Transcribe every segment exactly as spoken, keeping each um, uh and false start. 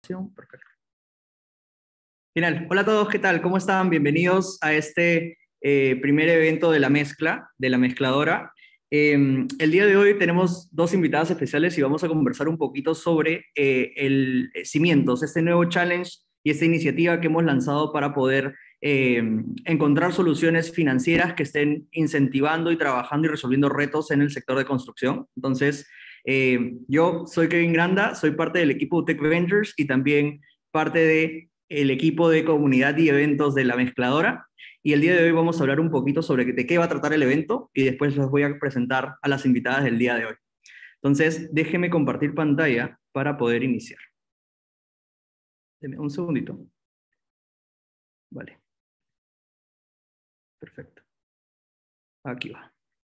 Perfecto. Genial. Hola a todos, ¿qué tal? ¿Cómo están? Bienvenidos a este eh, primer evento de la mezcla, de la mezcladora. Eh, el día de hoy tenemos dos invitadas especiales y vamos a conversar un poquito sobre eh, el eh, Cimientos, este nuevo challenge y esta iniciativa que hemos lanzado para poder eh, encontrar soluciones financieras que estén incentivando y trabajando y resolviendo retos en el sector de construcción. Entonces, eh, yo soy Kevin Granda, soy parte del equipo Tech Ventures y también parte de el equipo de comunidad y eventos de la mezcladora, y el día de hoy vamos a hablar un poquito sobre de qué va a tratar el evento y después les voy a presentar a las invitadas del día de hoy. Entonces, déjenme compartir pantalla para poder iniciar. Denme un segundito. Vale. Perfecto. Aquí va.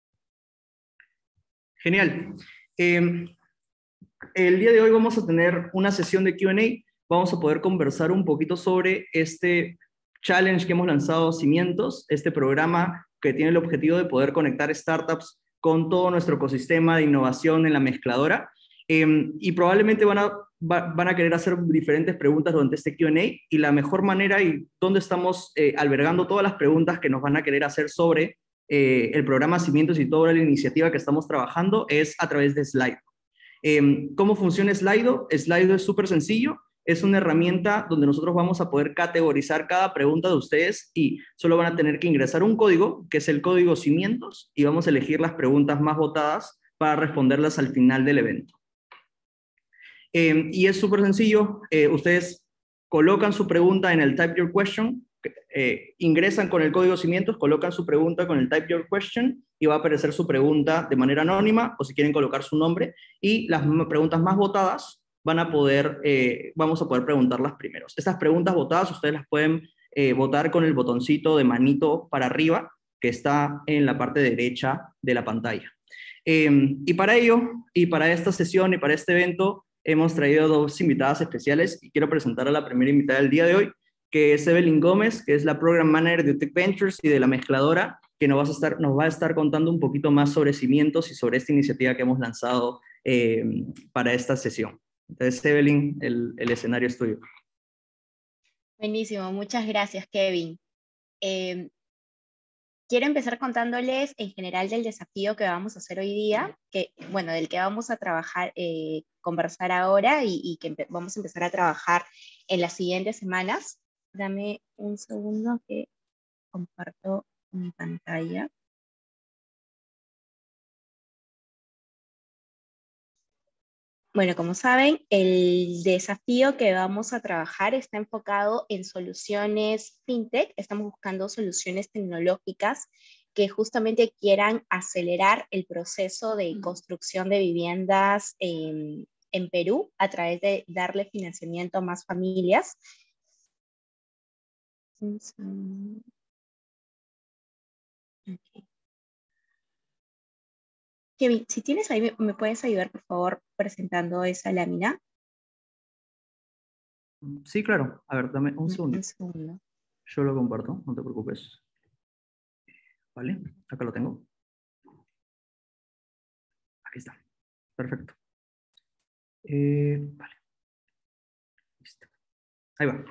Genial. Eh, el día de hoy vamos a tener una sesión de Q and A. Vamos a poder conversar un poquito sobre este challenge que hemos lanzado, Cimientos, este programa que tiene el objetivo de poder conectar startups con todo nuestro ecosistema de innovación en la mezcladora. Eh, y probablemente van a, va, van a querer hacer diferentes preguntas durante este Q and A, y la mejor manera y donde estamos eh, albergando todas las preguntas que nos van a querer hacer sobre eh, el programa Cimientos y toda la iniciativa que estamos trabajando es a través de Slido. Eh, ¿Cómo funciona Slido? Slido es súper sencillo. Es una herramienta donde nosotros vamos a poder categorizar cada pregunta de ustedes y solo van a tener que ingresar un código, que es el código Cimientos, y vamos a elegir las preguntas más votadas para responderlas al final del evento. Eh, y es súper sencillo. Eh, ustedes colocan su pregunta en el Type Your Question, eh, ingresan con el código Cimientos, colocan su pregunta con el Type Your Question y va a aparecer su pregunta de manera anónima, o si quieren colocar su nombre, y las preguntas más votadas van a poder, eh, vamos a poder preguntarlas primero. Estas preguntas votadas ustedes las pueden eh, votar con el botoncito de manito para arriba que está en la parte derecha de la pantalla. Eh, y para ello, y para esta sesión y para este evento, hemos traído dos invitadas especiales y quiero presentar a la primera invitada del día de hoy, que es Evelyn Gómez, que es la Program Manager de Tech Ventures y de la mezcladora, que nos va a estar, nos va a estar contando un poquito más sobre Cimientos y sobre esta iniciativa que hemos lanzado eh, para esta sesión. Entonces, Evelyn, el, el escenario es tuyo. Buenísimo, muchas gracias, Kevin. Eh, quiero empezar contándoles en general del desafío que vamos a hacer hoy día, que, bueno, del que vamos a trabajar, eh, conversar ahora y, y que vamos a empezar a trabajar en las siguientes semanas. Dame un segundo que comparto mi pantalla. Bueno, como saben, el desafío que vamos a trabajar está enfocado en soluciones fintech. Estamos buscando soluciones tecnológicas que justamente quieran acelerar el proceso de construcción de viviendas en, en Perú a través de darle financiamiento a más familias. Okay. Kevin, si tienes ahí, ¿me, me puedes ayudar, por favor, presentando esa lámina? Sí, claro. A ver, dame un segundo. Un segundo. Yo lo comparto, no te preocupes. Vale, acá lo tengo. Aquí está. Perfecto. Eh, vale. Listo. Ahí va.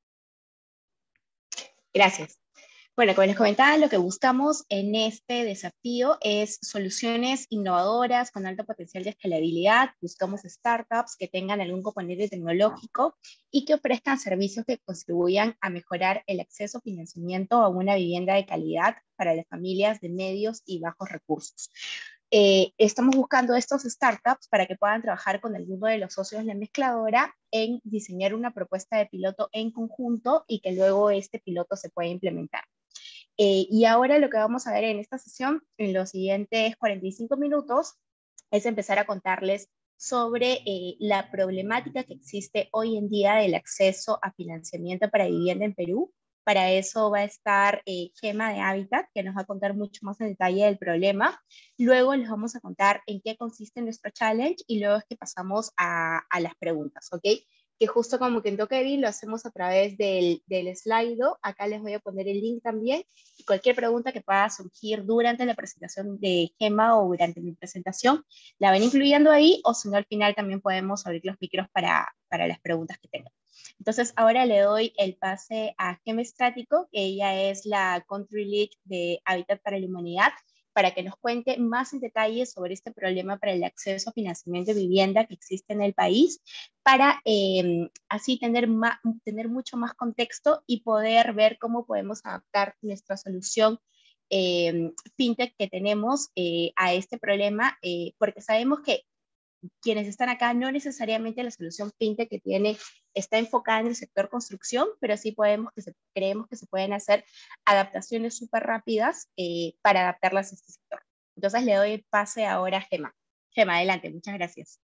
Gracias. Bueno, como les comentaba, lo que buscamos en este desafío es soluciones innovadoras con alto potencial de escalabilidad. Buscamos startups que tengan algún componente tecnológico y que ofrezcan servicios que contribuyan a mejorar el acceso a financiamiento a una vivienda de calidad para las familias de medios y bajos recursos. Eh, estamos buscando estos startups para que puedan trabajar con alguno de los socios de la mezcladora en diseñar una propuesta de piloto en conjunto y que luego este piloto se pueda implementar. Eh, y ahora lo que vamos a ver en esta sesión, en los siguientes cuarenta y cinco minutos, es empezar a contarles sobre eh, la problemática que existe hoy en día del acceso a financiamiento para vivienda en Perú. Para eso va a estar eh, Gema de Habitat, que nos va a contar mucho más en detalle del problema. Luego les vamos a contar en qué consiste nuestro challenge y luego es que pasamos a, a las preguntas, ¿ok? que justo como que en Tokebi lo hacemos a través del, del Slido. Acá les voy a poner el link también. Y cualquier pregunta que pueda surgir durante la presentación de Gema o durante mi presentación, la ven incluyendo ahí, o si no, al final también podemos abrir los micros para, para las preguntas que tengan. Entonces, ahora le doy el pase a Gema Estrático, que ella es la Country Lead de Hábitat para la Humanidad, para que nos cuente más en detalle sobre este problema para el acceso a financiamiento de vivienda que existe en el país, para eh, así tener, más, tener mucho más contexto y poder ver cómo podemos adaptar nuestra solución eh, fintech que tenemos eh, a este problema, eh, porque sabemos que quienes están acá, no necesariamente la solución fintech que tiene está enfocada en el sector construcción, pero sí podemos que se, creemos que se pueden hacer adaptaciones súper rápidas eh, para adaptarlas a este sector. Entonces le doy el pase ahora a Gema. Gema, adelante, muchas gracias.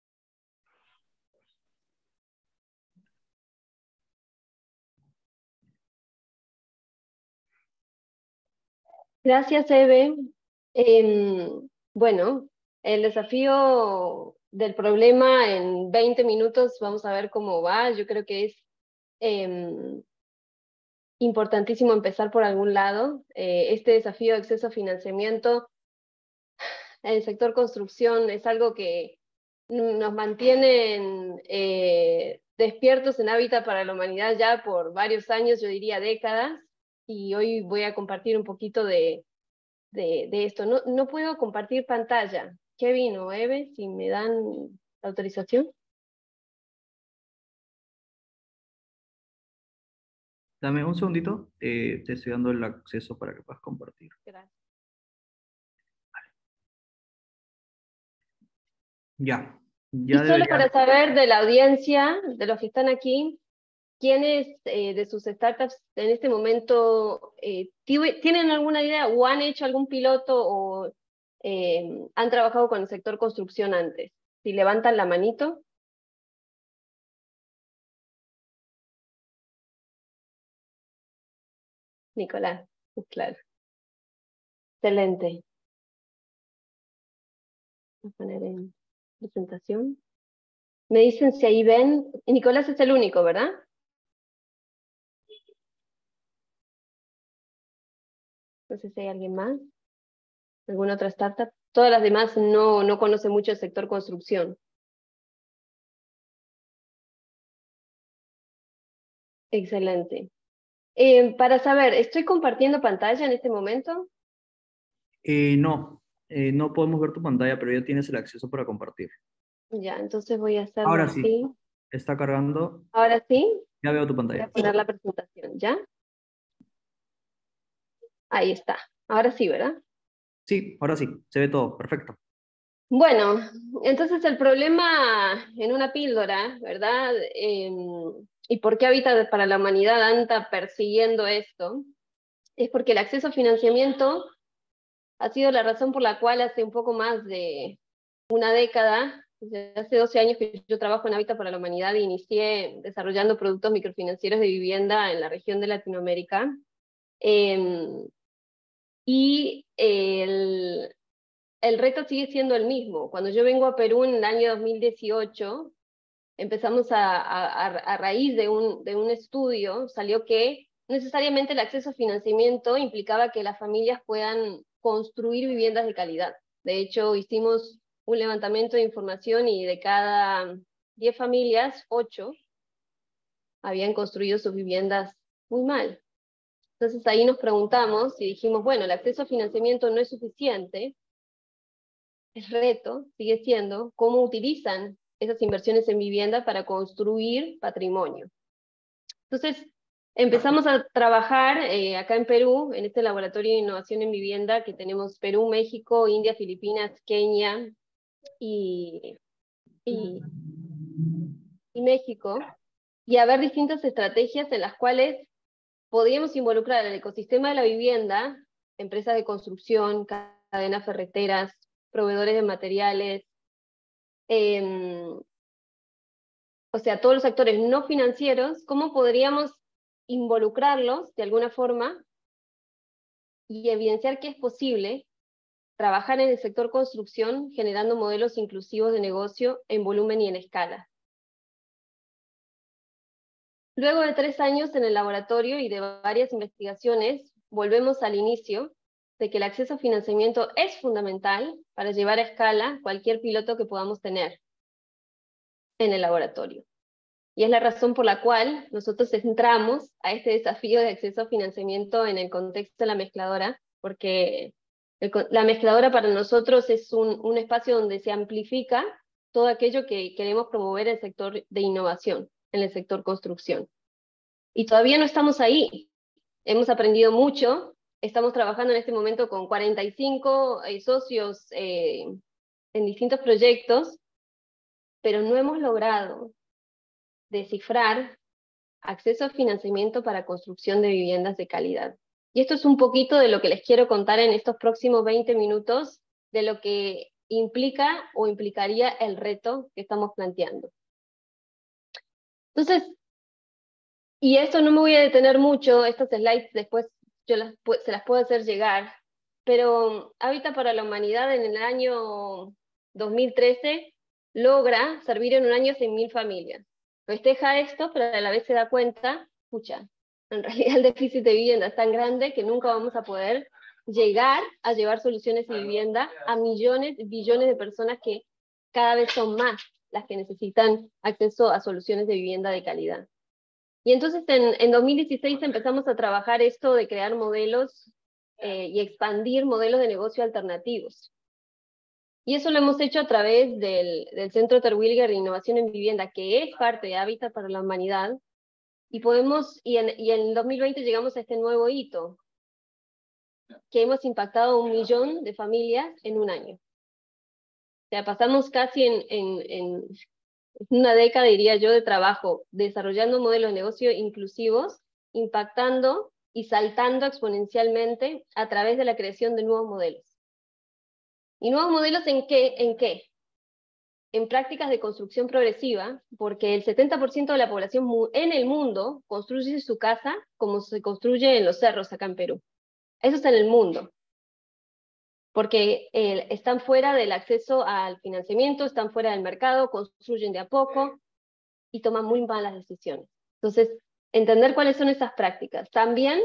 Gracias, Eve. Eh, bueno, el desafío del problema en veinte minutos, vamos a ver cómo va. Yo creo que es eh, importantísimo empezar por algún lado. Eh, este desafío de acceso a financiamiento en el sector construcción es algo que nos mantiene eh, despiertos en Hábitat para la Humanidad ya por varios años, yo diría décadas, y hoy voy a compartir un poquito de, de, de esto. No, no puedo compartir pantalla. Kevin o Eve, si me dan la autorización. Dame un segundito, eh, te estoy dando el acceso para que puedas compartir. Gracias. Ya, Y ya solo debería. para saber de la audiencia, de los que están aquí, ¿quiénes eh, de sus startups en este momento eh, tienen alguna idea o han hecho algún piloto o eh, han trabajado con el sector construcción antes? Si levantan la manito. Nicolás, claro. Excelente. Voy a poner en presentación. Me dicen si ahí ven. Y Nicolás es el único, ¿verdad? No sé si hay alguien más. ¿Alguna otra startup? Todas las demás no, no conocen mucho el sector construcción. Excelente. Eh, para saber, ¿estoy compartiendo pantalla en este momento? Eh, no, eh, no podemos ver tu pantalla, pero ya tienes el acceso para compartir. Ya, entonces voy a hacerlo Ahora así. sí, está cargando. Ahora sí, Ya veo tu voy a pantalla. poner la presentación, ¿ya? Ahí está. Ahora sí, ¿verdad? Sí, ahora sí, se ve todo, perfecto. Bueno, entonces el problema en una píldora, ¿verdad? Eh, ¿Y por qué Hábitat para la Humanidad anda persiguiendo esto? Es porque el acceso a financiamiento ha sido la razón por la cual hace un poco más de una década, desde hace doce años que yo trabajo en Hábitat para la Humanidad, e inicié desarrollando productos microfinancieros de vivienda en la región de Latinoamérica. Eh, y el, el reto sigue siendo el mismo. Cuando yo vengo a Perú en el año dos mil dieciocho, empezamos a, a, a raíz de un, de un estudio, salió que necesariamente el acceso a financiamiento implicaba que las familias puedan construir viviendas de calidad. De hecho, hicimos un levantamiento de información y de cada diez familias, ocho habían construido sus viviendas muy mal. Entonces ahí nos preguntamos y dijimos, bueno, el acceso a financiamiento no es suficiente, el reto sigue siendo cómo utilizan esas inversiones en vivienda para construir patrimonio. Entonces, empezamos a trabajar eh, acá en Perú, en este laboratorio de innovación en vivienda que tenemos Perú, México, India, Filipinas, Kenia y, y, y México, y a ver distintas estrategias en las cuales podríamos involucrar al ecosistema de la vivienda, empresas de construcción, cadenas ferreteras, proveedores de materiales, eh, o sea, todos los actores no financieros, ¿cómo podríamos involucrarlos de alguna forma y evidenciar que es posible trabajar en el sector construcción generando modelos inclusivos de negocio en volumen y en escala? Luego de tres años en el laboratorio y de varias investigaciones, volvemos al inicio de que el acceso a financiamiento es fundamental para llevar a escala cualquier piloto que podamos tener en el laboratorio. Y es la razón por la cual nosotros entramos a este desafío de acceso a financiamiento en el contexto de la mezcladora, porque el, la mezcladora para nosotros es un, un espacio donde se amplifica todo aquello que queremos promover en el sector de innovación, en el sector construcción. Y todavía no estamos ahí. Hemos aprendido mucho. Estamos trabajando en este momento con cuarenta y cinco eh, socios eh, en distintos proyectos, pero no hemos logrado descifrar acceso a financiamiento para construcción de viviendas de calidad. Y esto es un poquito de lo que les quiero contar en estos próximos veinte minutos, de lo que implica o implicaría el reto que estamos planteando. Entonces, y esto no me voy a detener mucho, estos slides después yo las, se las puedo hacer llegar, pero Hábitat para la Humanidad en el año dos mil trece logra servir en un año a cien mil familias. Festeja esto, pero a la vez se da cuenta, escucha, en realidad el déficit de vivienda es tan grande que nunca vamos a poder llegar a llevar soluciones de vivienda a millones, billones de personas que cada vez son más las que necesitan acceso a soluciones de vivienda de calidad. Y entonces en, en dos mil dieciséis empezamos a trabajar esto de crear modelos eh, y expandir modelos de negocio alternativos. Y eso lo hemos hecho a través del, del Centro Terwilliger de Innovación en Vivienda, que es parte de Hábitat para la Humanidad, y podemos, y en, y en dos mil veinte llegamos a este nuevo hito, que hemos impactado a un millón de familias en un año. O sea, pasamos casi en, en, en una década, diría yo, de trabajo, desarrollando modelos de negocio inclusivos, impactando y saltando exponencialmente a través de la creación de nuevos modelos. ¿Y nuevos modelos en qué? ¿En qué? En prácticas de construcción progresiva, porque el setenta por ciento de la población en el mundo construye su casa como se construye en los cerros acá en Perú. Eso está en el mundo. Porque eh, están fuera del acceso al financiamiento, están fuera del mercado, construyen de a poco y toman muy malas decisiones. Entonces, entender cuáles son esas prácticas. También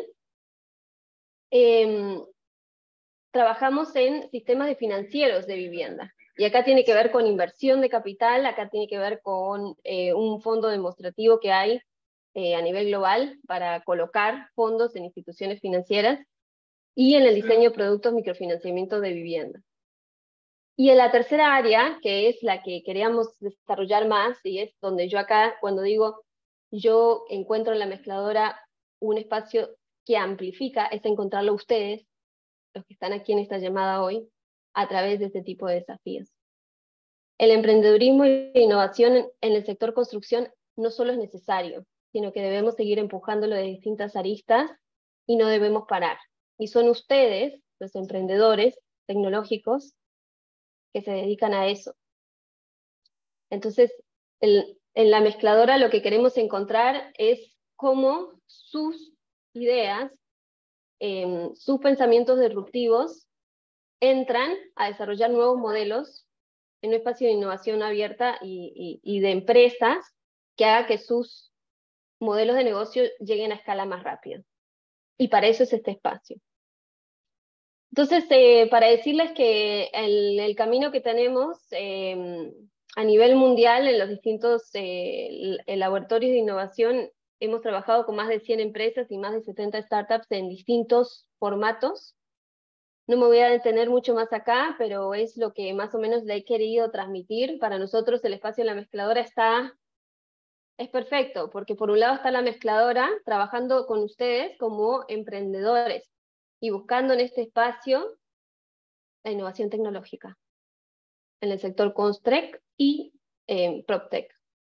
eh, trabajamos en sistemas de financieros de vivienda. Y acá tiene que ver con inversión de capital, acá tiene que ver con eh, un fondo demostrativo que hay eh, a nivel global para colocar fondos en instituciones financieras y en el diseño de productos microfinanciamiento de vivienda. Y en la tercera área, que es la que queríamos desarrollar más, y es donde yo acá, cuando digo, yo encuentro en la mezcladora un espacio que amplifica, es encontrarlo ustedes, los que están aquí en esta llamada hoy, a través de este tipo de desafíos. El emprendedurismo y la innovación en el sector construcción no solo es necesario, sino que debemos seguir empujándolo de distintas aristas y no debemos parar. Y son ustedes, los emprendedores tecnológicos, que se dedican a eso. Entonces, el, en la mezcladora lo que queremos encontrar es cómo sus ideas, eh, sus pensamientos disruptivos, entran a desarrollar nuevos modelos en un espacio de innovación abierta y, y, y de empresas que haga que sus modelos de negocio lleguen a escala más rápido. Y para eso es este espacio. Entonces, eh, para decirles que el, el camino que tenemos eh, a nivel mundial en los distintos eh, laboratorios de innovación, hemos trabajado con más de cien empresas y más de setenta startups en distintos formatos. No me voy a detener mucho más acá, pero es lo que más o menos le he querido transmitir. Para nosotros el espacio de la mezcladora está, es perfecto, porque por un lado está la mezcladora trabajando con ustedes como emprendedores y buscando en este espacio la innovación tecnológica en el sector Constrec y eh, PropTech.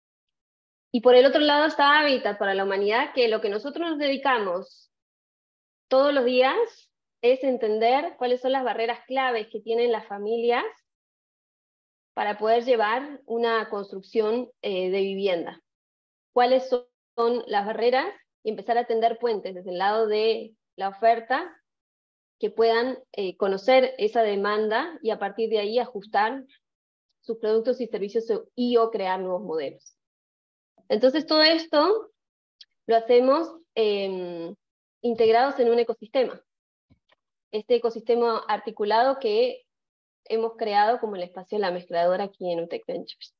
Y por el otro lado está Hábitat para la Humanidad, que lo que nosotros nos dedicamos todos los días es entender cuáles son las barreras claves que tienen las familias para poder llevar una construcción eh, de vivienda. Cuáles son, son las barreras y empezar a tender puentes desde el lado de la oferta que puedan eh, conocer esa demanda y a partir de ahí ajustar sus productos y servicios y o crear nuevos modelos. Entonces todo esto lo hacemos eh, integrados en un ecosistema. Este ecosistema articulado que hemos creado como el espacio de la mezcladora aquí en UTEC Ventures.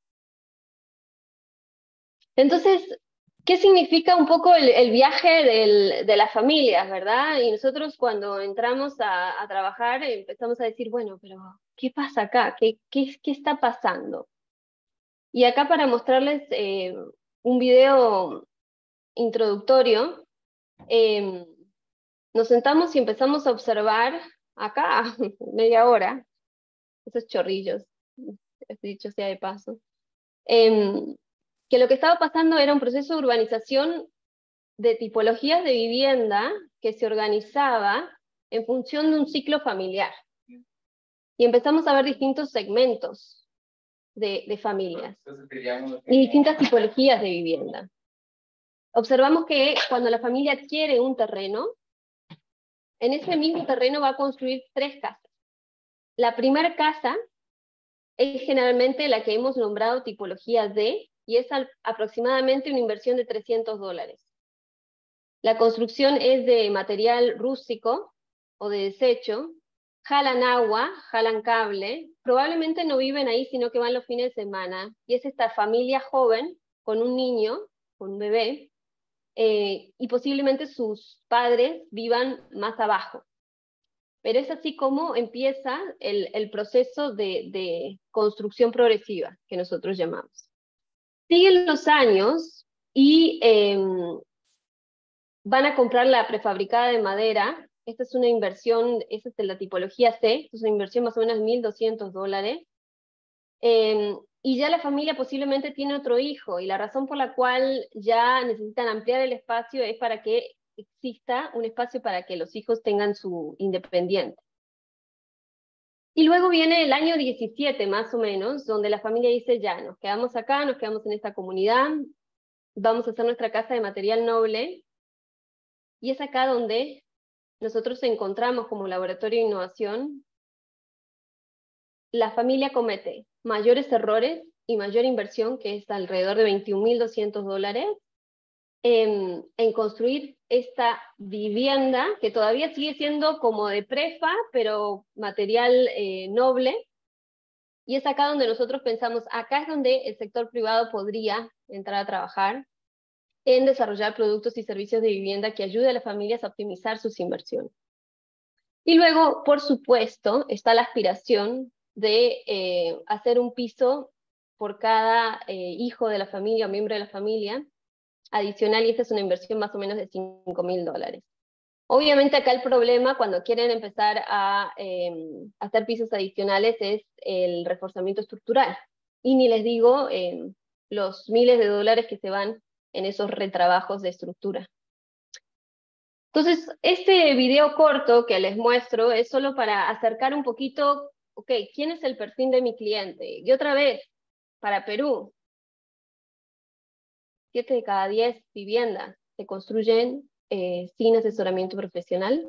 Entonces, ¿qué significa un poco el, el viaje del, de las familias, verdad? Y nosotros cuando entramos a, a trabajar empezamos a decir, bueno, pero ¿qué pasa acá? ¿Qué, qué, qué está pasando? Y acá para mostrarles eh, un video introductorio, eh, nos sentamos y empezamos a observar acá, media hora, esos chorrillos, dicho sea de paso, eh, que lo que estaba pasando era un proceso de urbanización de tipologías de vivienda que se organizaba en función de un ciclo familiar. Y empezamos a ver distintos segmentos de, de familias y distintas tipologías de vivienda. Observamos que cuando la familia adquiere un terreno, en ese mismo terreno va a construir tres casas. La primera casa es generalmente la que hemos nombrado tipología D, y es al, aproximadamente una inversión de trescientos dólares. La construcción es de material rústico o de desecho, jalan agua, jalan cable, probablemente no viven ahí sino que van los fines de semana, y es esta familia joven con un niño, con un bebé, eh, y posiblemente sus padres vivan más abajo. Pero es así como empieza el, el proceso de, de construcción progresiva, que nosotros llamamos. Siguen los años y eh, van a comprar la prefabricada de madera. Esta es una inversión, esta es de la tipología C, esta es una inversión más o menos de mil doscientos dólares. Eh, y ya la familia posiblemente tiene otro hijo, y la razón por la cual ya necesitan ampliar el espacio es para que exista un espacio para que los hijos tengan su independiente. Y luego viene el año diecisiete más o menos, donde la familia dice, ya, nos quedamos acá, nos quedamos en esta comunidad, vamos a hacer nuestra casa de material noble, y es acá donde nosotros encontramos como laboratorio de innovación. La familia comete mayores errores y mayor inversión, que es alrededor de veintiún mil doscientos dólares, en, en construir esta vivienda, que todavía sigue siendo como de prefa, pero material eh, noble. Y es acá donde nosotros pensamos, acá es donde el sector privado podría entrar a trabajar en desarrollar productos y servicios de vivienda que ayude a las familias a optimizar sus inversiones. Y luego, por supuesto, está la aspiración de eh, hacer un piso por cada eh, hijo de la familia o miembro de la familia adicional, y esta es una inversión más o menos de cinco mil dólares. Obviamente acá el problema cuando quieren empezar a eh, hacer pisos adicionales es el reforzamiento estructural. Y ni les digo eh, los miles de dólares que se van en esos retrabajos de estructura. Entonces, este video corto que les muestro es solo para acercar un poquito, ok, ¿quién es el perfil de mi cliente? Y otra vez, para Perú, siete de cada diez viviendas se construyen eh, sin asesoramiento profesional,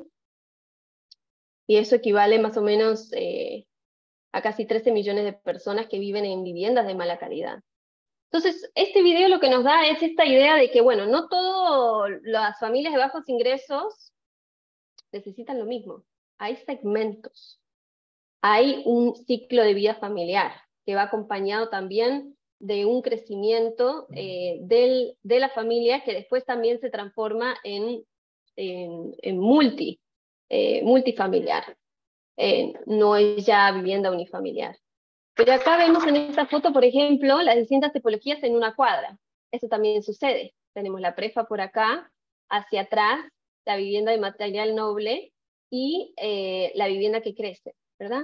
y eso equivale más o menos eh, a casi trece millones de personas que viven en viviendas de mala calidad. Entonces, este video lo que nos da es esta idea de que, bueno, no todas las familias de bajos ingresos necesitan lo mismo. Hay segmentos. Hay un ciclo de vida familiar que va acompañado también de un crecimiento eh, del, de la familia, que después también se transforma en, en, en multi, eh, multifamiliar. Eh, no es ya vivienda unifamiliar. Pero acá vemos en esta foto, por ejemplo, las distintas tipologías en una cuadra. Eso también sucede. Tenemos la prefa por acá, hacia atrás, la vivienda de material noble y eh, la vivienda que crece, ¿verdad?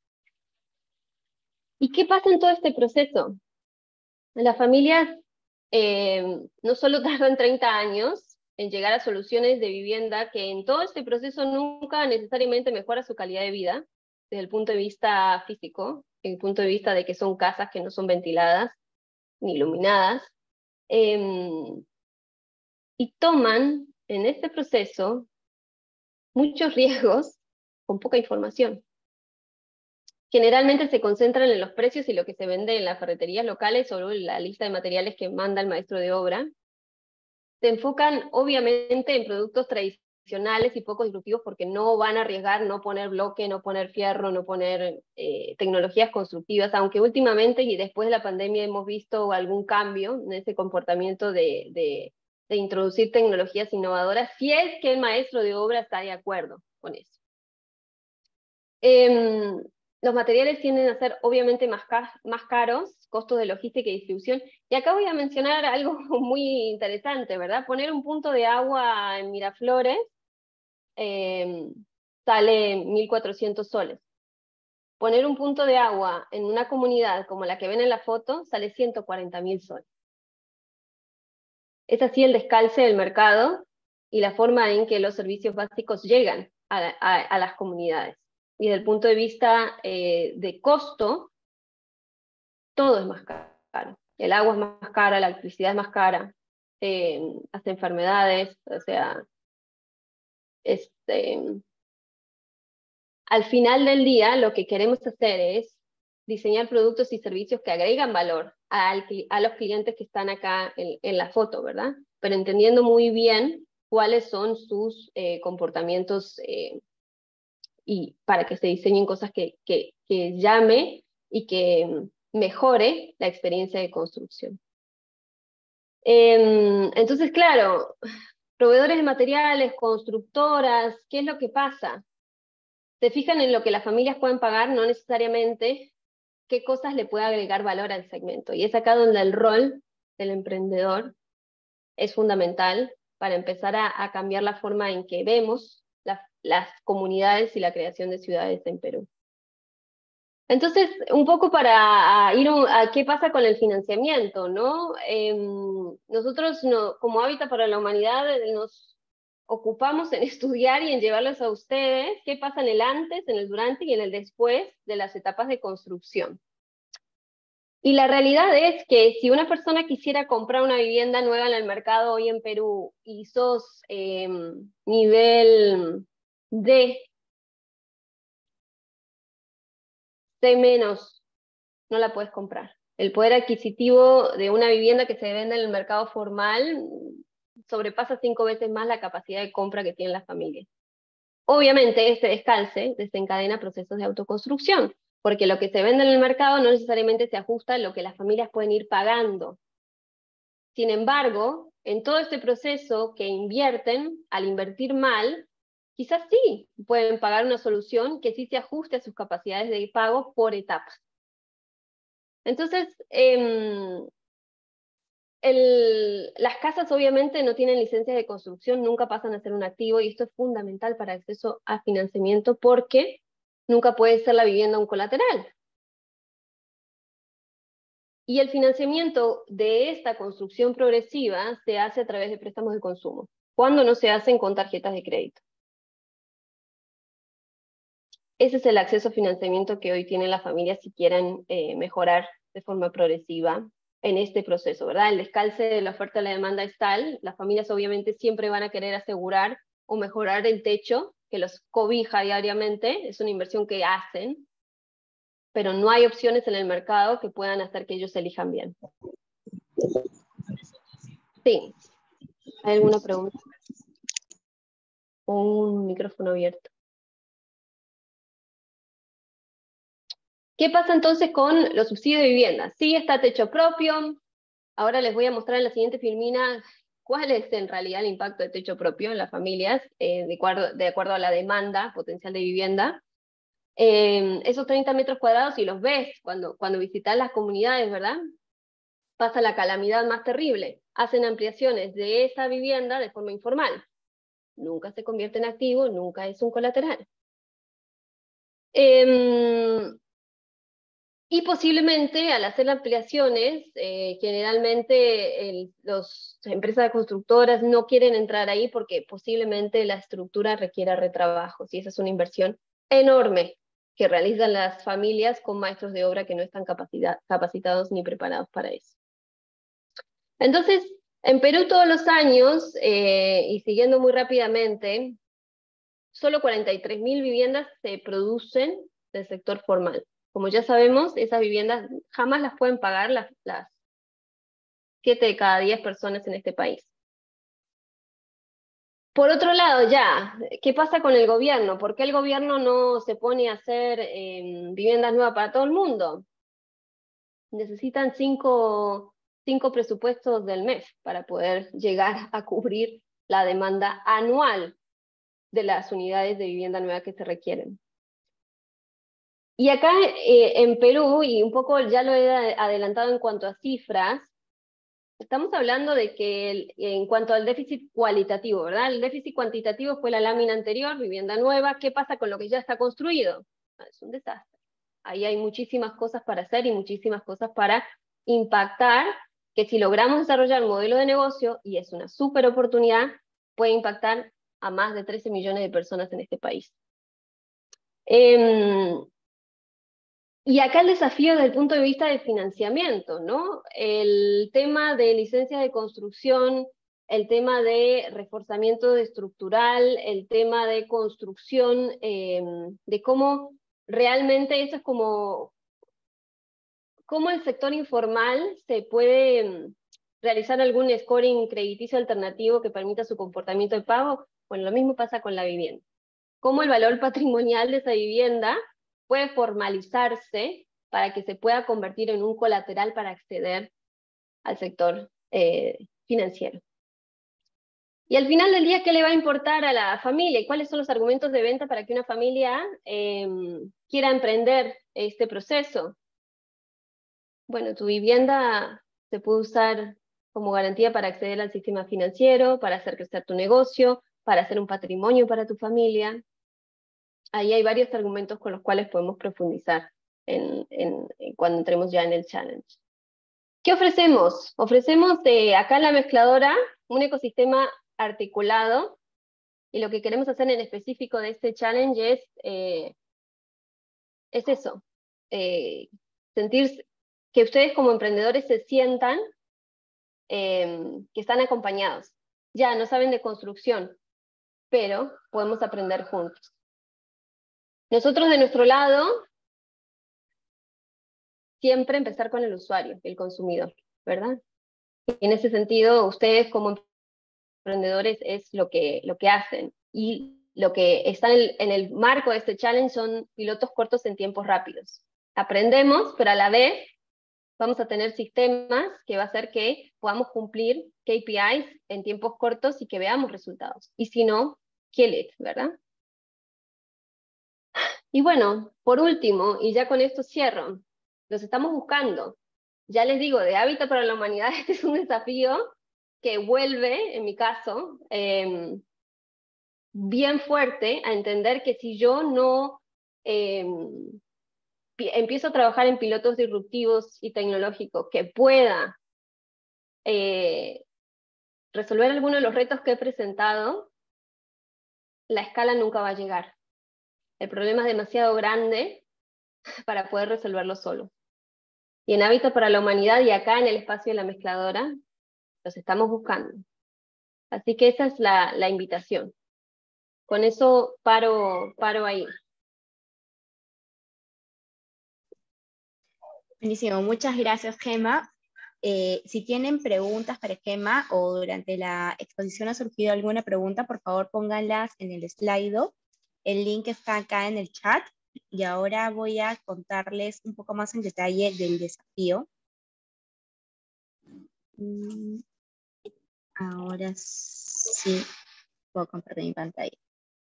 ¿Y qué pasa en todo este proceso? Las familias eh, no solo tardan treinta años en llegar a soluciones de vivienda que en todo este proceso nunca necesariamente mejora su calidad de vida, desde el punto de vista físico, desde el punto de vista de que son casas que no son ventiladas ni iluminadas, eh, y toman en este proceso muchos riesgos con poca información. Generalmente se concentran en los precios y lo que se vende en las ferreterías locales o la lista de materiales que manda el maestro de obra, se enfocan obviamente en productos tradicionales y poco disruptivos porque no van a arriesgar no poner bloque, no poner fierro, no poner eh, tecnologías constructivas, aunque últimamente y después de la pandemia hemos visto algún cambio en ese comportamiento de, de, de introducir tecnologías innovadoras, si es que el maestro de obra está de acuerdo con eso. Eh, los materiales tienden a ser obviamente más, ca más caros, costos de logística y distribución, y acá voy a mencionar algo muy interesante, ¿verdad? Poner un punto de agua en Miraflores eh, sale mil cuatrocientos soles. Poner un punto de agua en una comunidad como la que ven en la foto sale ciento cuarenta mil soles. Es así el descalce del mercado y la forma en que los servicios básicos llegan a, a, a las comunidades. Y desde el punto de vista eh, de costo, todo es más caro. El agua es más cara, la electricidad es más cara, eh, las enfermedades, o sea, este, al final del día lo que queremos hacer es diseñar productos y servicios que agregan valor al, a los clientes que están acá en, en la foto, ¿verdad? Pero entendiendo muy bien cuáles son sus eh, comportamientos eh, y para que se diseñen cosas que, que, que llame y que mejore la experiencia de construcción. Eh, entonces, claro, proveedores de materiales, constructoras, ¿qué es lo que pasa? Se fijan en lo que las familias pueden pagar, no necesariamente qué cosas le puede agregar valor al segmento. Y es acá donde el rol del emprendedor es fundamental para empezar a, a cambiar la forma en que vemos la, las comunidades y la creación de ciudades en Perú. Entonces, un poco para ir a qué pasa con el financiamiento, ¿no? Eh, nosotros, no, como Hábitat para la Humanidad, nos ocupamos en estudiar y en llevarles a ustedes qué pasa en el antes, en el durante y en el después de las etapas de construcción. Y la realidad es que si una persona quisiera comprar una vivienda nueva en el mercado hoy en Perú y sos eh, nivel D, C menos, no la puedes comprar. El poder adquisitivo de una vivienda que se vende en el mercado formal sobrepasa cinco veces más la capacidad de compra que tienen las familias. Obviamente este descalce desencadena procesos de autoconstrucción, porque lo que se vende en el mercado no necesariamente se ajusta a lo que las familias pueden ir pagando. Sin embargo, en todo este proceso que invierten, al invertir mal, quizás sí pueden pagar una solución que sí se ajuste a sus capacidades de pago por etapas. Entonces, eh, el, las casas obviamente no tienen licencias de construcción, nunca pasan a ser un activo, y esto es fundamental para acceso a financiamiento porque nunca puede ser la vivienda un colateral. Y el financiamiento de esta construcción progresiva se hace a través de préstamos de consumo, cuando no se hacen con tarjetas de crédito. Ese es el acceso a financiamiento que hoy tienen las familias si quieren eh, mejorar de forma progresiva en este proceso, ¿verdad? El descalce de la oferta y la demanda es tal, las familias obviamente siempre van a querer asegurar o mejorar el techo, que los cobija diariamente, es una inversión que hacen, pero no hay opciones en el mercado que puedan hacer que ellos elijan bien. Sí, ¿hay alguna pregunta? Un micrófono abierto. ¿Qué pasa entonces con los subsidios de vivienda? Sí está techo propio. Ahora les voy a mostrar en la siguiente filmina cuál es en realidad el impacto de techo propio en las familias, eh, de, acuerdo, de acuerdo a la demanda potencial de vivienda. Eh, esos treinta metros cuadrados, y los ves cuando, cuando visitas las comunidades, ¿verdad? Pasa la calamidad más terrible. Hacen ampliaciones de esa vivienda de forma informal. Nunca se convierte en activo, nunca es un colateral. Eh, Y posiblemente al hacer ampliaciones, eh, generalmente las empresas constructoras no quieren entrar ahí porque posiblemente la estructura requiera retrabajos, y esa es una inversión enorme que realizan las familias con maestros de obra que no están capacitados ni preparados para eso. Entonces, en Perú todos los años, eh, y siguiendo muy rápidamente, solo cuarenta y tres mil viviendas se producen del sector formal. Como ya sabemos, esas viviendas jamás las pueden pagar las, las siete de cada diez personas en este país. Por otro lado, ya, ¿qué pasa con el gobierno? ¿Por qué el gobierno no se pone a hacer eh, viviendas nuevas para todo el mundo? Necesitan cinco, cinco presupuestos del M E F para poder llegar a cubrir la demanda anual de las unidades de vivienda nueva que se requieren. Y acá eh, en Perú, y un poco ya lo he adelantado en cuanto a cifras, estamos hablando de que el, en cuanto al déficit cualitativo, ¿verdad? El déficit cuantitativo fue la lámina anterior, vivienda nueva. ¿Qué pasa con lo que ya está construido? Es un desastre. Ahí hay muchísimas cosas para hacer y muchísimas cosas para impactar, que si logramos desarrollar un modelo de negocio, y es una súper oportunidad, puede impactar a más de trece millones de personas en este país. Eh, Y acá el desafío desde el punto de vista de financiamiento, ¿no? El tema de licencias de construcción, el tema de reforzamiento estructural, el tema de construcción, eh, de cómo realmente eso es como, cómo el sector informal se puede realizar algún scoring crediticio alternativo que permita su comportamiento de pago. Bueno, lo mismo pasa con la vivienda. Cómo el valor patrimonial de esa vivienda puede formalizarse para que se pueda convertir en un colateral para acceder al sector eh, financiero. Y al final del día, ¿qué le va a importar a la familia? ¿Y cuáles son los argumentos de venta para que una familia eh, quiera emprender este proceso? Bueno, tu vivienda se puede usar como garantía para acceder al sistema financiero, para hacer crecer tu negocio, para hacer un patrimonio para tu familia. Ahí hay varios argumentos con los cuales podemos profundizar en, en, en cuando entremos ya en el challenge. ¿Qué ofrecemos? Ofrecemos de acá en la mezcladora un ecosistema articulado, y lo que queremos hacer en específico de este challenge es, eh, es eso, eh, sentir que ustedes como emprendedores se sientan eh, que están acompañados. Ya no saben de construcción, pero podemos aprender juntos. Nosotros de nuestro lado, siempre empezar con el usuario, el consumidor, ¿verdad? Y en ese sentido, ustedes como emprendedores es lo que, lo que hacen. Y lo que está en el, en el marco de este challenge son pilotos cortos en tiempos rápidos. Aprendemos, pero a la vez vamos a tener sistemas que va a hacer que podamos cumplir K P Is en tiempos cortos y que veamos resultados. Y si no, kill it, ¿verdad? Y bueno, por último, y ya con esto cierro, los estamos buscando. Ya les digo, de Hábitat para la Humanidad, este es un desafío que vuelve, en mi caso, eh, bien fuerte a entender que si yo no eh, empiezo a trabajar en pilotos disruptivos y tecnológicos que pueda eh, resolver alguno de los retos que he presentado, la escala nunca va a llegar. El problema es demasiado grande para poder resolverlo solo. Y en Hábitat para la Humanidad y acá en el espacio de la mezcladora, los estamos buscando. Así que esa es la, la invitación. Con eso paro, paro ahí. Buenísimo, muchas gracias, Gema. Eh, si tienen preguntas para Gema o durante la exposición ha surgido alguna pregunta, por favor pónganlas en el slide. El link está acá en el chat. Y ahora voy a contarles un poco más en detalle del desafío. Ahora sí puedo compartir mi pantalla.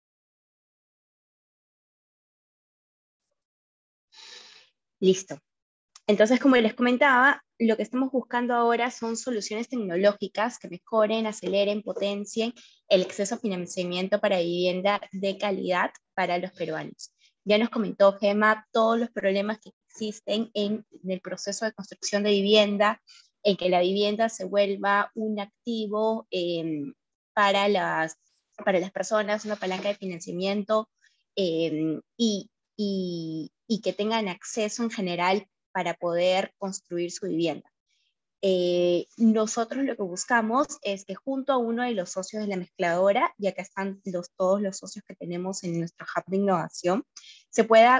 Listo. Entonces, como les comentaba, lo que estamos buscando ahora son soluciones tecnológicas que mejoren, aceleren, potencien el acceso a financiamiento para vivienda de calidad para los peruanos. Ya nos comentó Gema todos los problemas que existen en, en el proceso de construcción de vivienda, en que la vivienda se vuelva un activo eh, para, las, para las personas, una palanca de financiamiento eh, y, y, y que tengan acceso en general para poder construir su vivienda. Eh, nosotros lo que buscamos es que junto a uno de los socios de la mezcladora, y acá están los, todos los socios que tenemos en nuestro hub de innovación, se pueda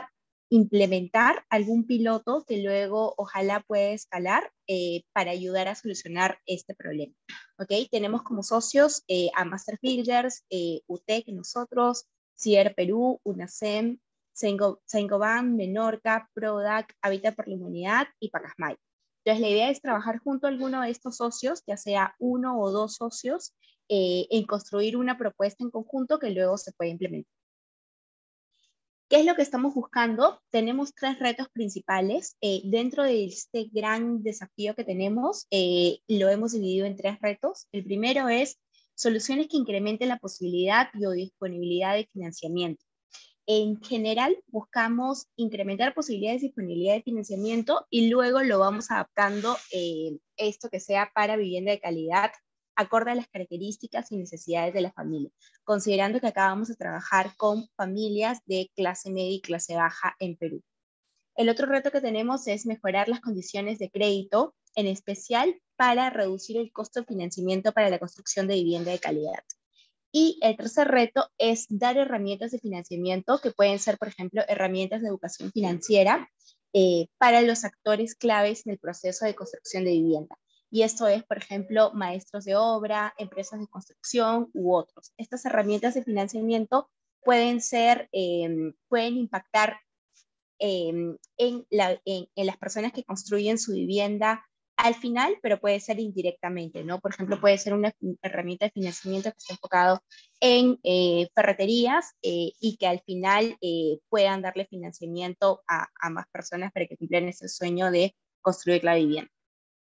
implementar algún piloto que luego ojalá pueda escalar eh, para ayudar a solucionar este problema. ¿Okay? Tenemos como socios eh, a Master Builders, eh, U T E C, nosotros, C I E R Perú, UNACEM, Saint-Gobain, Menorca, Prodac, Habita por la Humanidad y Pacasmayo. Entonces, la idea es trabajar junto a alguno de estos socios, ya sea uno o dos socios, eh, en construir una propuesta en conjunto que luego se puede implementar. ¿Qué es lo que estamos buscando? Tenemos tres retos principales. Eh, dentro de este gran desafío que tenemos, eh, lo hemos dividido en tres retos. El primero es soluciones que incrementen la posibilidad y o disponibilidad de financiamiento. En general, buscamos incrementar posibilidades de disponibilidad de financiamiento y luego lo vamos adaptando eh, esto que sea para vivienda de calidad, acorde a las características y necesidades de la familia, considerando que acá vamos a trabajar con familias de clase media y clase baja en Perú. El otro reto que tenemos es mejorar las condiciones de crédito, en especial para reducir el costo de financiamiento para la construcción de vivienda de calidad. Y el tercer reto es dar herramientas de financiamiento que pueden ser, por ejemplo, herramientas de educación financiera eh, para los actores claves en el proceso de construcción de vivienda. Y esto es, por ejemplo, maestros de obra, empresas de construcción u otros. Estas herramientas de financiamiento pueden ser, eh, pueden impactar eh, en, la, en, en las personas que construyen su vivienda al final, pero puede ser indirectamente, ¿no? Por ejemplo, puede ser una herramienta de financiamiento que esté enfocado en eh, ferreterías eh, y que al final eh, puedan darle financiamiento a, a más personas para que cumplan ese sueño de construir la vivienda.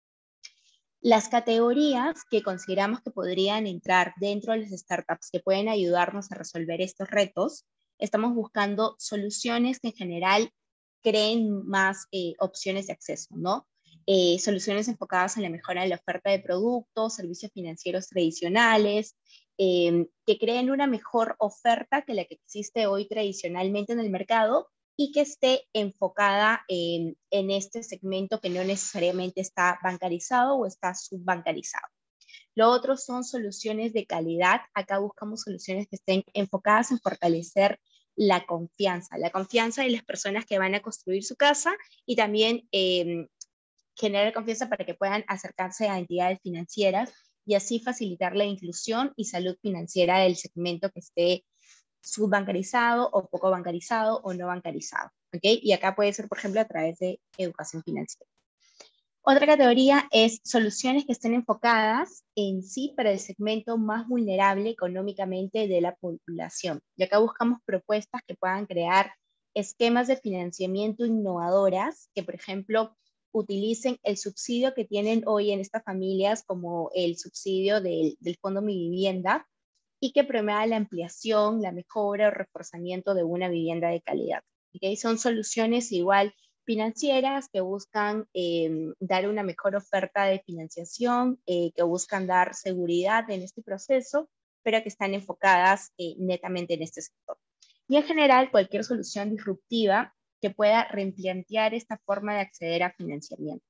Las categorías que consideramos que podrían entrar dentro de las startups que pueden ayudarnos a resolver estos retos, estamos buscando soluciones que en general creen más eh, opciones de acceso, ¿no? Eh, soluciones enfocadas en la mejora de la oferta de productos, servicios financieros tradicionales, eh, que creen una mejor oferta que la que existe hoy tradicionalmente en el mercado y que esté enfocada en, en este segmento que no necesariamente está bancarizado o está subbancarizado. Lo otro son soluciones de calidad. Acá buscamos soluciones que estén enfocadas en fortalecer la confianza, la confianza de las personas que van a construir su casa y también eh, generar confianza para que puedan acercarse a entidades financieras y así facilitar la inclusión y salud financiera del segmento que esté subbancarizado o poco bancarizado o no bancarizado. ¿Okay? Y acá puede ser, por ejemplo, a través de educación financiera. Otra categoría es soluciones que estén enfocadas en sí para el segmento más vulnerable económicamente de la población. Y acá buscamos propuestas que puedan crear esquemas de financiamiento innovadoras que, por ejemplo, utilicen el subsidio que tienen hoy en estas familias como el subsidio del, del Fondo Mi Vivienda y que promueva la ampliación, la mejora o reforzamiento de una vivienda de calidad. ¿Okay? Son soluciones igual financieras que buscan eh, dar una mejor oferta de financiación, eh, que buscan dar seguridad en este proceso, pero que están enfocadas eh, netamente en este sector. Y en general, cualquier solución disruptiva que pueda replantear esta forma de acceder a financiamiento.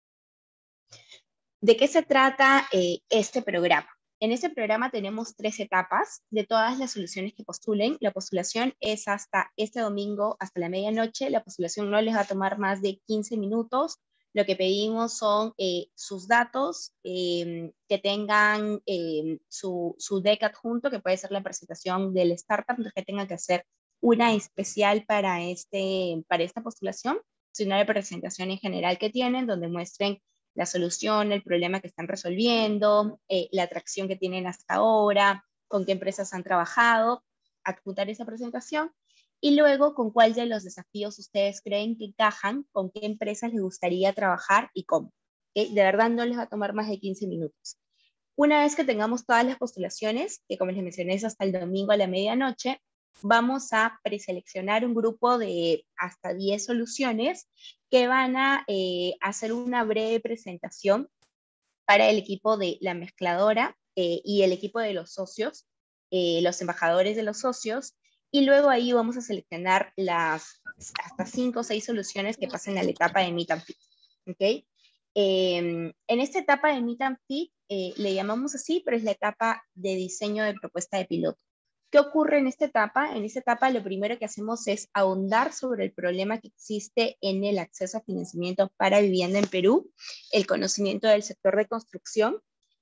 ¿De qué se trata eh, este programa? En este programa tenemos tres etapas de todas las soluciones que postulen. La postulación es hasta este domingo, hasta la medianoche. La postulación no les va a tomar más de quince minutos. Lo que pedimos son eh, sus datos, eh, que tengan eh, su, su deck adjunto, que puede ser la presentación del startup, que tengan que hacer una especial para, este, para esta postulación, sino la presentación en general que tienen, donde muestren la solución, el problema que están resolviendo, eh, la atracción que tienen hasta ahora, con qué empresas han trabajado, adjuntar esa presentación y luego con cuál de los desafíos ustedes creen que encajan, con qué empresas les gustaría trabajar y cómo. ¿Okay? De verdad no les va a tomar más de quince minutos. Una vez que tengamos todas las postulaciones, que como les mencioné es hasta el domingo a la medianoche, vamos a preseleccionar un grupo de hasta diez soluciones que van a eh, hacer una breve presentación para el equipo de la mezcladora eh, y el equipo de los socios, eh, los embajadores de los socios, y luego ahí vamos a seleccionar las hasta cinco o seis soluciones que pasen a la etapa de Meet and Fit. ¿Okay? Eh, en esta etapa de Meet and Fit eh, le llamamos así, pero es la etapa de diseño de propuesta de piloto. ¿Qué ocurre en esta etapa? En esta etapa lo primero que hacemos es ahondar sobre el problema que existe en el acceso a financiamiento para vivienda en Perú, el conocimiento del sector de construcción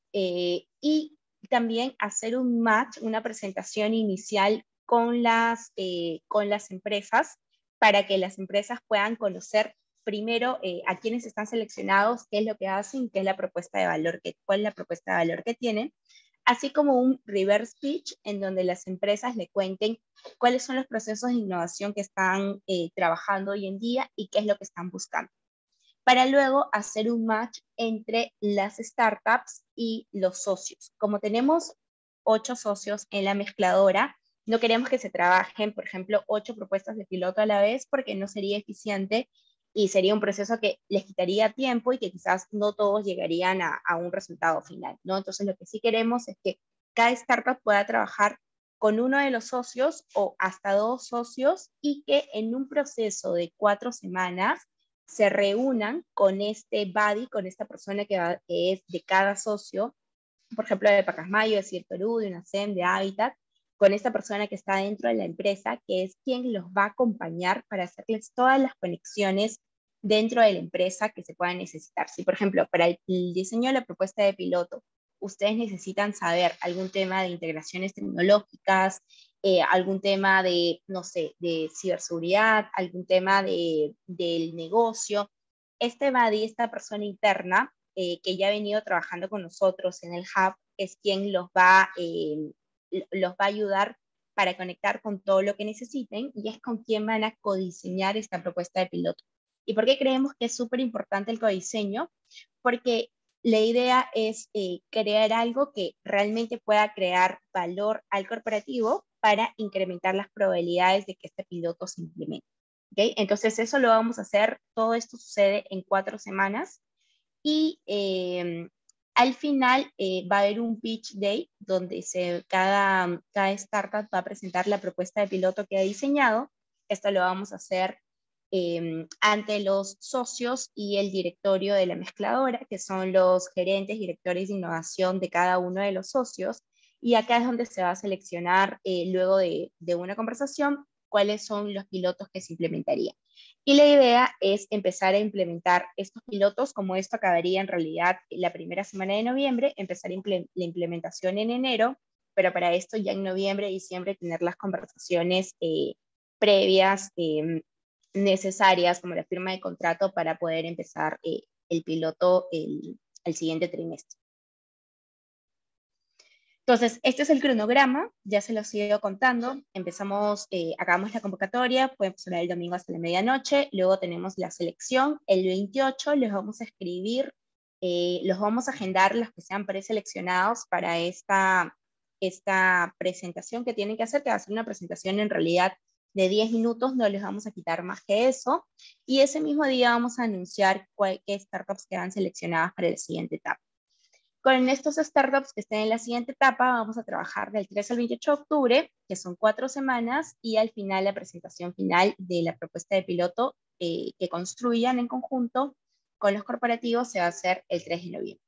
eh, y también hacer un match, una presentación inicial con las, eh, con las empresas para que las empresas puedan conocer primero eh, a quienes están seleccionados, qué es lo que hacen, qué es la propuesta de valor, que, cuál es la propuesta de valor que tienen, así como un reverse pitch en donde las empresas le cuenten cuáles son los procesos de innovación que están eh, trabajando hoy en día y qué es lo que están buscando, para luego hacer un match entre las startups y los socios. Como tenemos ocho socios en la mezcladora, no queremos que se trabajen, por ejemplo, ocho propuestas de piloto a la vez porque no sería eficiente y sería un proceso que les quitaría tiempo y que quizás no todos llegarían a, a un resultado final, ¿no? Entonces lo que sí queremos es que cada startup pueda trabajar con uno de los socios o hasta dos socios y que en un proceso de cuatro semanas se reúnan con este buddy, con esta persona que, va, que es de cada socio, por ejemplo, de Pacasmayo, de Cier Perú, de UNACEM, de Hábitat, con esta persona que está dentro de la empresa, que es quien los va a acompañar para hacerles todas las conexiones dentro de la empresa que se puedan necesitar. Si, por ejemplo, para el diseño de la propuesta de piloto, ustedes necesitan saber algún tema de integraciones tecnológicas, eh, algún tema de, no sé, de ciberseguridad, algún tema de, del negocio, este buddy, esta persona interna, eh, que ya ha venido trabajando con nosotros en el hub, es quien los va, eh, los va a ayudar para conectar con todo lo que necesiten y es con quien van a codiseñar esta propuesta de piloto. ¿Y por qué creemos que es súper importante el codiseño? Porque la idea es eh, crear algo que realmente pueda crear valor al corporativo para incrementar las probabilidades de que este piloto se implemente. ¿Okay? Entonces eso lo vamos a hacer, todo esto sucede en cuatro semanas y eh, al final eh, va a haber un pitch day donde se, cada, cada startup va a presentar la propuesta de piloto que ha diseñado. Esto lo vamos a hacer eh, ante los socios y el directorio de la mezcladora, que son los gerentes, directores de innovación de cada uno de los socios. Y acá es donde se va a seleccionar, eh, luego de, de una conversación, cuáles son los pilotos que se implementarían. Y la idea es empezar a implementar estos pilotos, como esto acabaría en realidad la primera semana de noviembre, empezar la implementación en enero, pero para esto ya en noviembre, diciembre, tener las conversaciones eh, previas eh, necesarias, como la firma de contrato, para poder empezar eh, el piloto el, el siguiente trimestre. Entonces, este es el cronograma, ya se los he ido contando. Empezamos, eh, acabamos la convocatoria, puede empezar el domingo hasta la medianoche, luego tenemos la selección, el veintiocho les vamos a escribir, eh, los vamos a agendar los que sean preseleccionados para esta, esta presentación que tienen que hacer, que va a ser una presentación en realidad de diez minutos, no les vamos a quitar más que eso, y ese mismo día vamos a anunciar cuál, qué startups quedan seleccionadas para la siguiente etapa. Con estos startups que estén en la siguiente etapa, vamos a trabajar del tres al veintiocho de octubre, que son cuatro semanas, y al final la presentación final de la propuesta de piloto eh, que construyan en conjunto con los corporativos se va a hacer el tres de noviembre.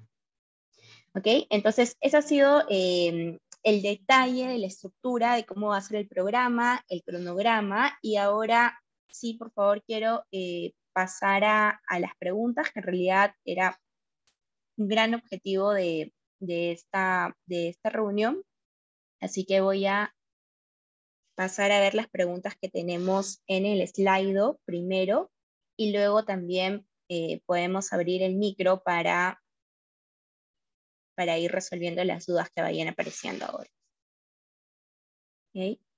¿Ok? Entonces, ese ha sido eh, el detalle de la estructura, de cómo va a ser el programa, el cronograma, y ahora sí, por favor, quiero eh, pasar a, a las preguntas, que en realidad era un gran objetivo de, de, esta, de esta reunión. Así que voy a pasar a ver las preguntas que tenemos en el Slido primero y luego también eh, podemos abrir el micro para, para ir resolviendo las dudas que vayan apareciendo ahora. ¿Okay?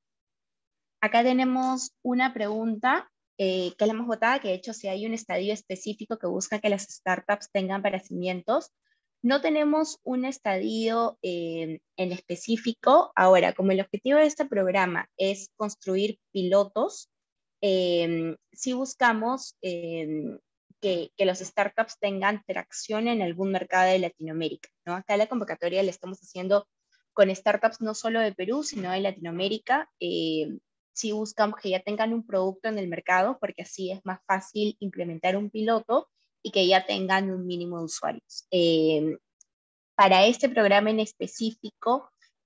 Acá tenemos una pregunta eh, que la hemos votado, que de hecho si hay un estadio específico que busca que las startups tengan para cimientos. No tenemos un estadio eh, en específico. Ahora, como el objetivo de este programa es construir pilotos, eh, sí buscamos eh, que, que los startups tengan tracción en algún mercado de Latinoamérica, ¿no? Acá la convocatoria la estamos haciendo con startups no solo de Perú, sino de Latinoamérica. Eh, sí buscamos que ya tengan un producto en el mercado, porque así es más fácil implementar un piloto y que ya tengan un mínimo de usuarios. Eh, para este programa en específico,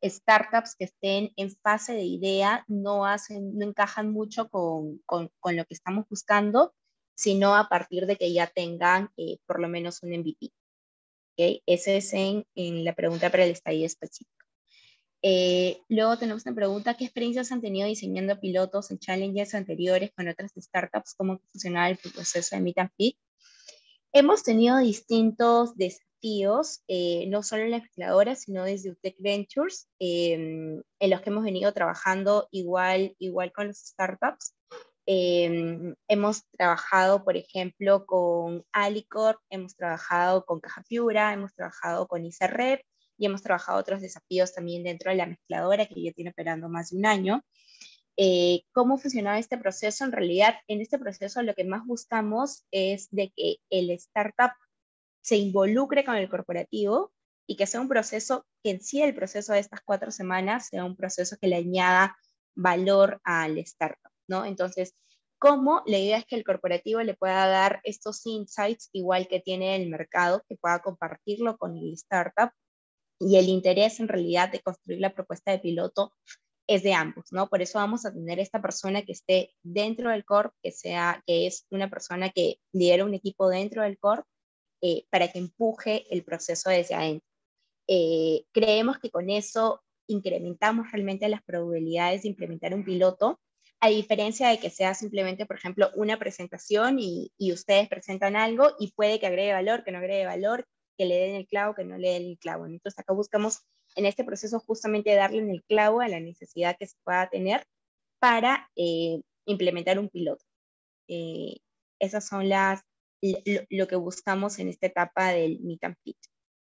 startups que estén en fase de idea no, hacen, no encajan mucho con, con, con lo que estamos buscando, sino a partir de que ya tengan eh, por lo menos un M V P. ¿Okay? Ese es en, en la pregunta para el estadio específico. Eh, luego tenemos una pregunta: ¿qué experiencias han tenido diseñando pilotos en challenges anteriores con otras startups? ¿Cómo funcionaba el proceso de Meet and Pitch? Hemos tenido distintos desafíos, eh, no solo en la aceleradora, sino desde U T E C Ventures, eh, en los que hemos venido trabajando igual, igual con las startups. Eh, hemos trabajado, por ejemplo, con Alicorp, hemos trabajado con Caja Piura, hemos trabajado con ISARREP, y hemos trabajado otros desafíos también dentro de la mezcladora, que ya tiene operando más de un año. Eh, ¿Cómo funcionaba este proceso? En realidad, en este proceso lo que más buscamos es de que el startup se involucre con el corporativo y que sea un proceso, que en sí el proceso de estas cuatro semanas sea un proceso que le añada valor al startup, ¿no? Entonces, ¿cómo? La idea es que el corporativo le pueda dar estos insights, igual que tiene el mercado, que pueda compartirlo con el startup, y el interés en realidad de construir la propuesta de piloto es de ambos, ¿no? Por eso vamos a tener esta persona que esté dentro del Corp, que, sea, que es una persona que lidera un equipo dentro del Corp, eh, para que empuje el proceso desde adentro. Eh, creemos que con eso incrementamos realmente las probabilidades de implementar un piloto, a diferencia de que sea simplemente, por ejemplo, una presentación y, y ustedes presentan algo y puede que agregue valor, que no agregue valor, que le den el clavo, que no le den el clavo. Entonces acá buscamos en este proceso justamente darle en el clavo a la necesidad que se pueda tener para eh, implementar un piloto. Eh, esas son las, lo, lo que buscamos en esta etapa del Meet and Pitch.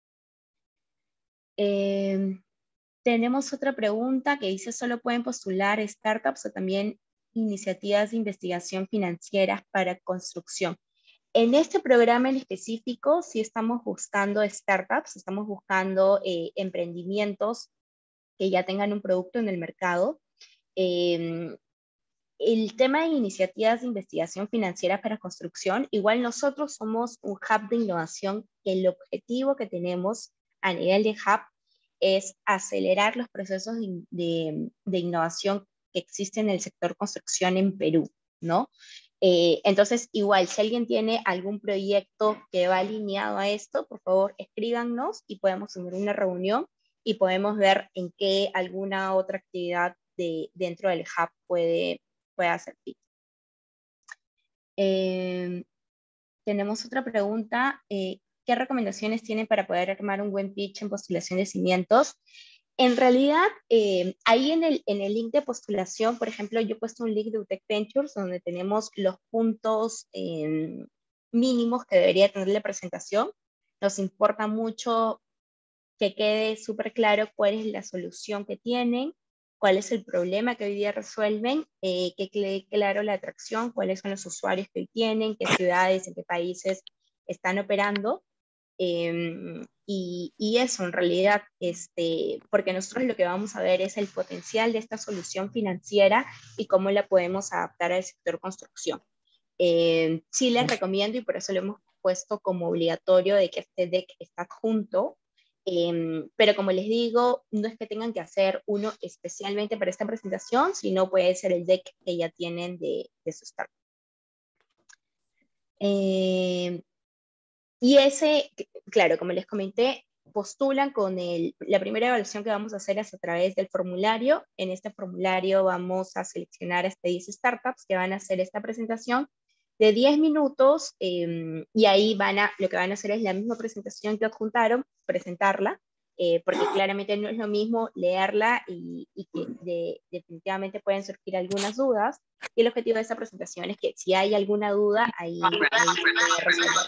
Eh, tenemos otra pregunta que dice: ¿solo pueden postular startups o también iniciativas de investigación financieras para construcción? En este programa en específico sí estamos buscando startups, estamos buscando eh, emprendimientos que ya tengan un producto en el mercado. Eh, el tema de iniciativas de investigación financiera para construcción, igual nosotros somos un hub de innovación, que el objetivo que tenemos a nivel de hub es acelerar los procesos de, de, de innovación que existen en el sector construcción en Perú, ¿no? Eh, entonces, igual, si alguien tiene algún proyecto que va alineado a esto, por favor, escríbanos y podemos tener una reunión y podemos ver en qué alguna otra actividad de, dentro del hub puede, puede hacer fit. Eh, tenemos otra pregunta. Eh, ¿Qué recomendaciones tienen para poder armar un buen pitch en postulación de cimientos? En realidad, eh, ahí en el, en el link de postulación, por ejemplo, yo he puesto un link de U T E C Ventures donde tenemos los puntos eh, mínimos que debería tener la presentación. Nos importa mucho que quede súper claro cuál es la solución que tienen, cuál es el problema que hoy día resuelven, eh, que quede claro la atracción, cuáles son los usuarios que hoy tienen, qué ciudades, en qué países están operando. Eh, y, y eso en realidad, este, porque nosotros lo que vamos a ver es el potencial de esta solución financiera y cómo la podemos adaptar al sector construcción. Eh, sí les recomiendo, y por eso lo hemos puesto como obligatorio, de que este deck está adjunto, eh, pero como les digo, no es que tengan que hacer uno especialmente para esta presentación, sino puede ser el deck que ya tienen de, de su startup. Eh, Y ese, claro, como les comenté, postulan con el, la primera evaluación que vamos a hacer es a través del formulario. En este formulario vamos a seleccionar hasta diez startups que van a hacer esta presentación de diez minutos, eh, y ahí van a, lo que van a hacer es la misma presentación que adjuntaron, presentarla, eh, porque claramente no es lo mismo leerla y, y que de, definitivamente pueden surgir algunas dudas, y el objetivo de esta presentación es que si hay alguna duda, ahí, ahí se puede resolver.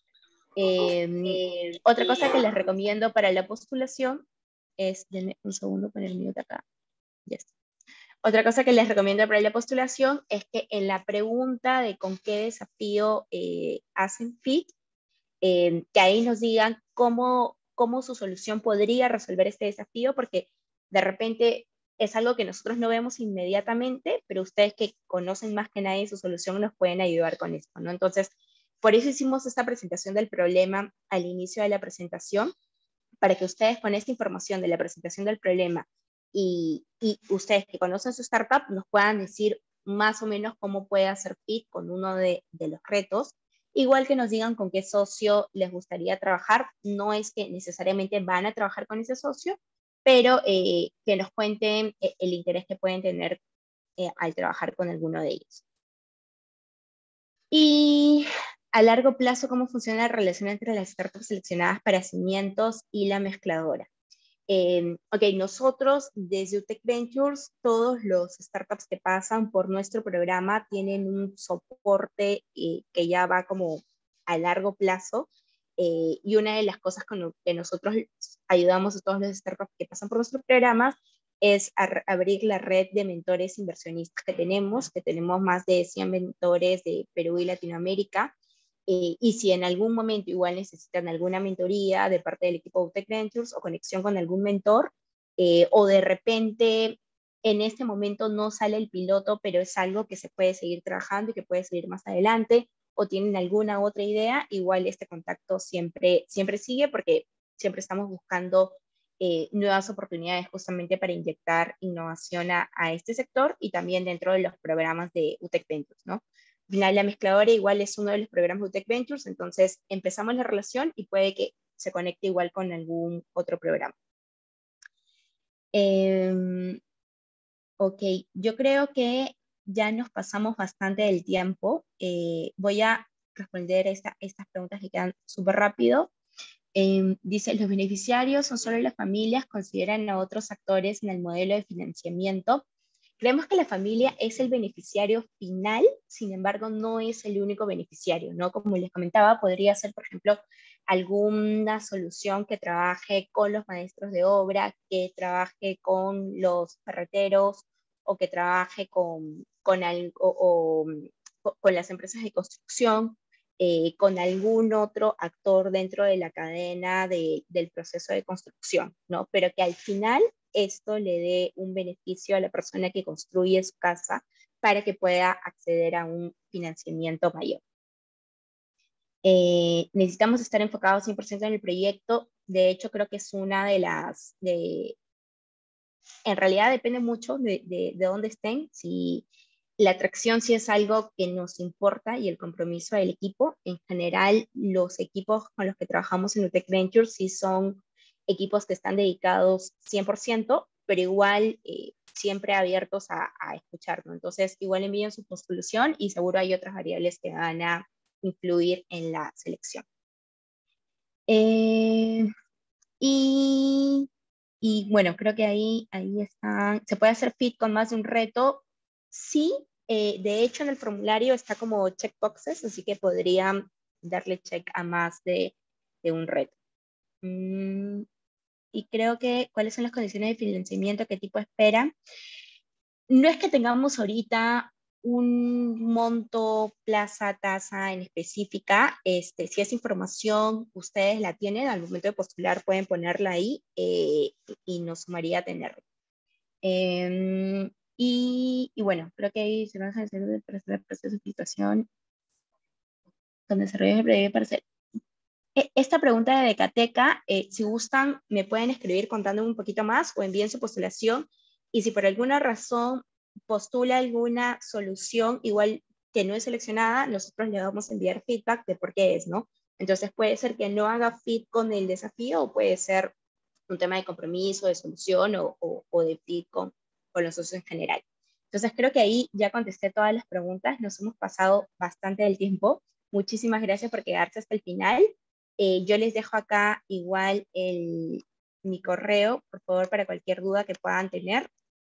Eh, otra cosa que les recomiendo para la postulación es, denme un segundo para el mute acá, ya está. Otra cosa que les recomiendo para la postulación es que en la pregunta de con qué desafío eh, hacen fit, eh, que ahí nos digan cómo, cómo su solución podría resolver este desafío, porque de repente es algo que nosotros no vemos inmediatamente, pero ustedes que conocen más que nadie su solución nos pueden ayudar con esto, ¿no? Entonces, por eso hicimos esta presentación del problema al inicio de la presentación, para que ustedes con esta información de la presentación del problema y, y ustedes que conocen su startup nos puedan decir más o menos cómo puede hacer fit con uno de, de los retos. Igual que nos digan con qué socio les gustaría trabajar. No es que necesariamente van a trabajar con ese socio, pero eh, que nos cuenten eh, el interés que pueden tener eh, al trabajar con alguno de ellos. Y a largo plazo, ¿cómo funciona la relación entre las startups seleccionadas para cimientos y la mezcladora? Eh, ok, nosotros desde U T E C Ventures, todos los startups que pasan por nuestro programa tienen un soporte eh, que ya va como a largo plazo, eh, y una de las cosas con lo que nosotros ayudamos a todos los startups que pasan por nuestros programas es a abrir la red de mentores inversionistas que tenemos, que tenemos más de cien mentores de Perú y Latinoamérica. Eh, y si en algún momento igual necesitan alguna mentoría de parte del equipo de U T E C Ventures o conexión con algún mentor, eh, o de repente en este momento no sale el piloto, pero es algo que se puede seguir trabajando y que puede seguir más adelante, o tienen alguna otra idea, igual este contacto siempre, siempre sigue, porque siempre estamos buscando eh, nuevas oportunidades justamente para inyectar innovación a, a este sector y también dentro de los programas de U T E C Ventures, ¿no? La mezcladora igual es uno de los programas de U T E C Ventures, entonces empezamos la relación y puede que se conecte igual con algún otro programa. Eh, ok, yo creo que ya nos pasamos bastante del tiempo. Eh, voy a responder esta, estas preguntas que quedan súper rápido. Eh, dice, ¿los beneficiarios son solo las familias? ¿Consideran a otros actores en el modelo de financiamiento? Creemos que la familia es el beneficiario final, sin embargo, no es el único beneficiario, ¿no? Como les comentaba, podría ser, por ejemplo, alguna solución que trabaje con los maestros de obra, que trabaje con los ferreteros, o que trabaje con, con, algo, o, o, con las empresas de construcción, eh, con algún otro actor dentro de la cadena de, del proceso de construcción, ¿no? Pero que al final esto le dé un beneficio a la persona que construye su casa para que pueda acceder a un financiamiento mayor. Eh, necesitamos estar enfocados cien por ciento en el proyecto. De hecho, creo que es una de las... De, en realidad depende mucho de, de, de dónde estén. Si la atracción sí es algo que nos importa y el compromiso del equipo. En general, los equipos con los que trabajamos en U T E C Ventures sí son equipos que están dedicados cien por ciento, pero igual eh, siempre abiertos a, a escucharlo. Entonces, igual envíen su postulación y seguro hay otras variables que van a influir en la selección. Eh, y, y bueno, creo que ahí, ahí están. ¿Se puede hacer fit con más de un reto? Sí, eh, de hecho en el formulario está como checkboxes, así que podrían darle check a más de, de un reto. Mm, y creo que, ¿cuáles son las condiciones de financiamiento? ¿Qué tipo esperan? No es que tengamos ahorita un monto, plaza, tasa en específica. Este, si es información, ustedes la tienen, al momento de postular pueden ponerla ahí eh, y nos sumaría a tenerla. Eh, y, y bueno, creo que ahí se van a hacer el proceso de situación con desarrollo de breve para hacer. Esta pregunta de Decateca, eh, si gustan, me pueden escribir contándome un poquito más o envíen su postulación. Y si por alguna razón postula alguna solución igual que no es seleccionada, nosotros le vamos a enviar feedback de por qué es, ¿no? Entonces puede ser que no haga fit con el desafío o puede ser un tema de compromiso, de solución o, o, o de fit con, con los socios en general. Entonces creo que ahí ya contesté todas las preguntas, nos hemos pasado bastante del tiempo. Muchísimas gracias por quedarse hasta el final. Eh, yo les dejo acá igual el, mi correo, por favor, para cualquier duda que puedan tener.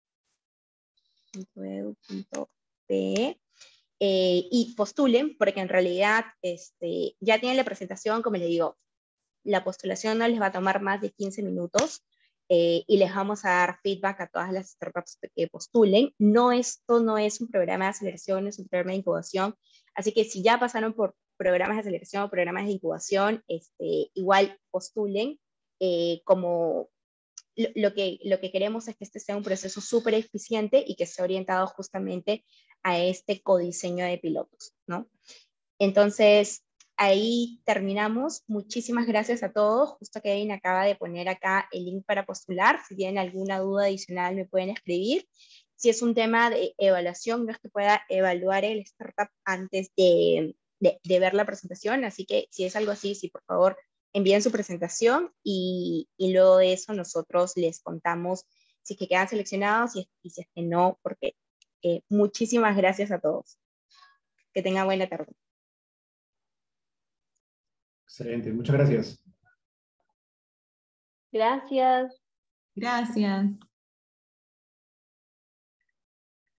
.edu.pe eh, y postulen, porque en realidad este, ya tienen la presentación, como les digo, la postulación no les va a tomar más de quince minutos eh, y les vamos a dar feedback a todas las startups que postulen. No, esto no es un programa de aceleración, es un programa de incubación, así que si ya pasaron por programas de aceleración o programas de incubación, este, igual postulen. Eh, como lo, lo, que, lo que queremos es que este sea un proceso súper eficiente y que esté orientado justamente a este codiseño de pilotos, ¿no? Entonces, ahí terminamos. Muchísimas gracias a todos. Justo Kevin acaba de poner acá el link para postular. Si tienen alguna duda adicional me pueden escribir. Si es un tema de evaluación, no es que pueda evaluar el startup antes de, de, de ver la presentación, así que si es algo así, sí, por favor, envíen su presentación y, y luego de eso nosotros les contamos si es que quedan seleccionados y, y si es que no, porque eh, muchísimas gracias a todos. Que tengan buena tarde. Excelente, muchas gracias. Gracias. Gracias.